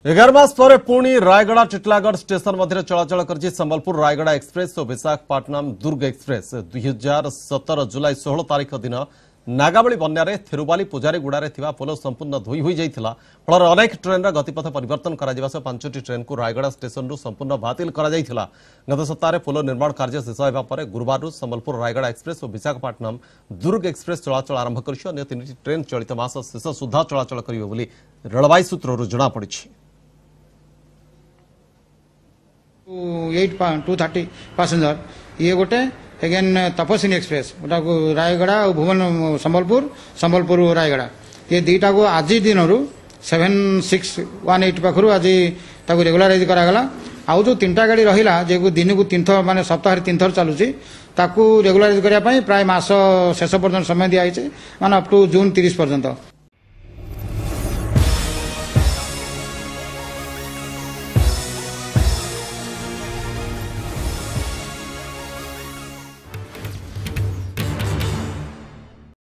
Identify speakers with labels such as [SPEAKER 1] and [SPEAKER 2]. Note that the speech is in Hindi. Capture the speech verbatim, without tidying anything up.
[SPEAKER 1] एगार मास पर पुणी रायगड़ा टिटलागढ़ स्टेशन मध्य चलाचल कर संबलपुर रायगड़ा एक्सप्रेस और विशाखापट्टनम दुर्ग एक्सप्रेस दुई हजार सतर जुलाई षोह तारीख दिन नागावली बन्या थिरुबाली पुजारीगुड़े पोल संपूर्ण धोई हो जाता फल अनेक ट्रेन गतिपथ परिवर्तन कर पांचटी ट्रेन को रायगड़ा स्टेशन संपूर्ण बातिल कर गत सप्ताह पोल निर्माण कार्य शेष होगा गुरुवार संबलपुर रायगड़ा एक्सप्रेस और विशाखापट्टनम दुर्ग एक्सप्रेस चलाचल आरंभ कर तीन ट्रेन चलित मास शेष सुधा चलाचल करेंगे रेलवे सूत्रु जमापड़ी।
[SPEAKER 2] एट टू थर्टी पैसेंजर ये गोटे एगेन तपस्विनी एक्सप्रेस गोटा रायगड़ा और भुवन संबलपुर संबलपुर रायगड़ा ये दुईटा को आज दिन सेवेन सिक्स वन एट पाखु आज रेगुलाराइज करागला आउ जो तीन टा गाड़ी रहा जो दिन को तीन थर माने सप्ताह तीन थर चलुची ताकू रेगुलाराइज करने प्राय मास शेष पर्यटन समय दिखाई माने अप टू जून तीस पर्यंत।